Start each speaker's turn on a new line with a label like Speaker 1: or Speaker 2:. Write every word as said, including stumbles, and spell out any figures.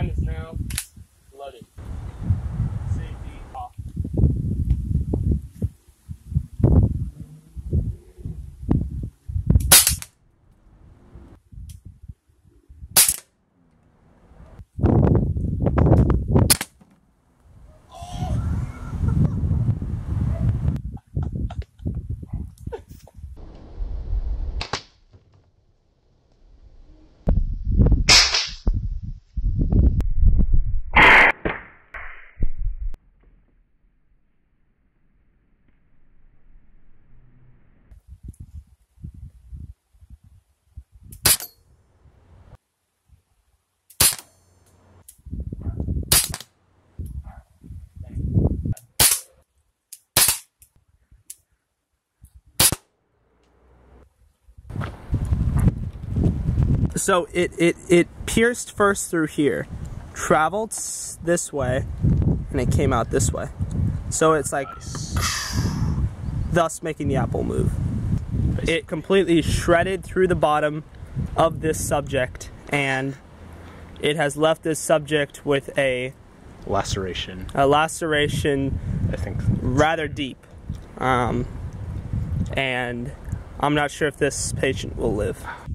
Speaker 1: gun is now loaded. Safety off.
Speaker 2: So it, it, it pierced first through here, traveled this way, and it came out this way. So it's like, nice. Thus making the apple move. Nice. It completely shredded through the bottom of this subject, and it has left this subject with a
Speaker 3: laceration.
Speaker 2: A laceration,
Speaker 3: I think,
Speaker 2: rather deep. Um, and I'm not sure if this patient will live.